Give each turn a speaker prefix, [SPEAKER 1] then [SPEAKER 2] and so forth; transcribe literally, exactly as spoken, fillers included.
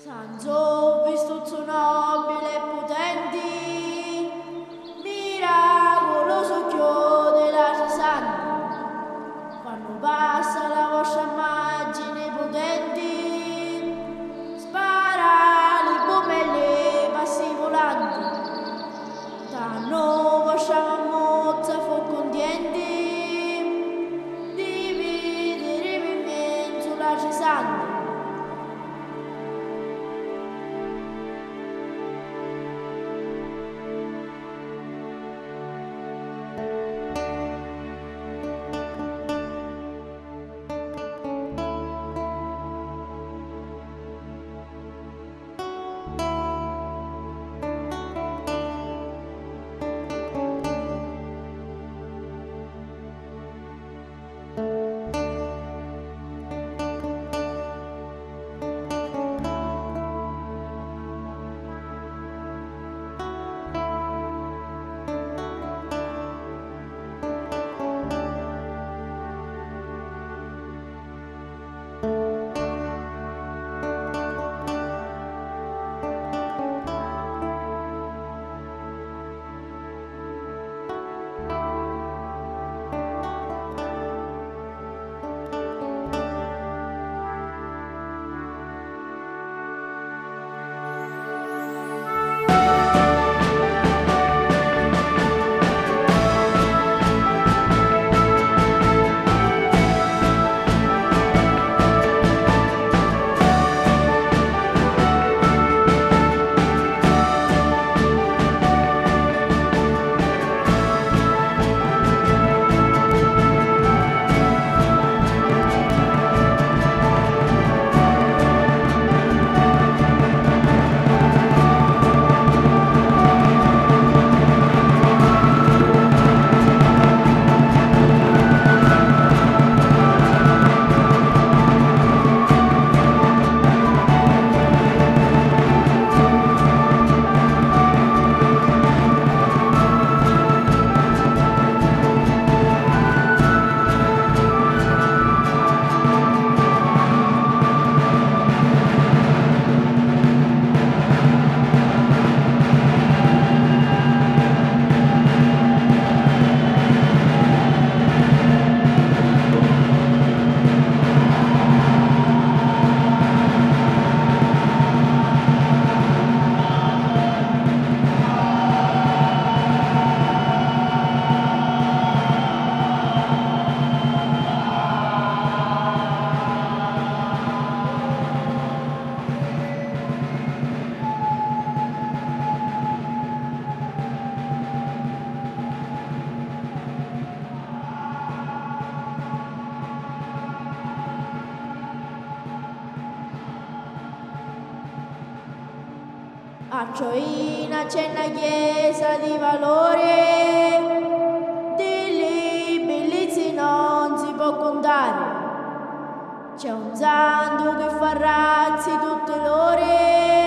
[SPEAKER 1] Sanzo vestuzzo nobile e potenti, miracoloso chiode la Cesana, quando passa la vostra immagine potenti, spara le bombe passi volanti, danno vostra mammozza fu contenti, dividere in mezzo la Cesana. A Cioina c'è una chiesa di valore, di bellezze non si può contare. C'è un santo che fa razzi tutte l'ore,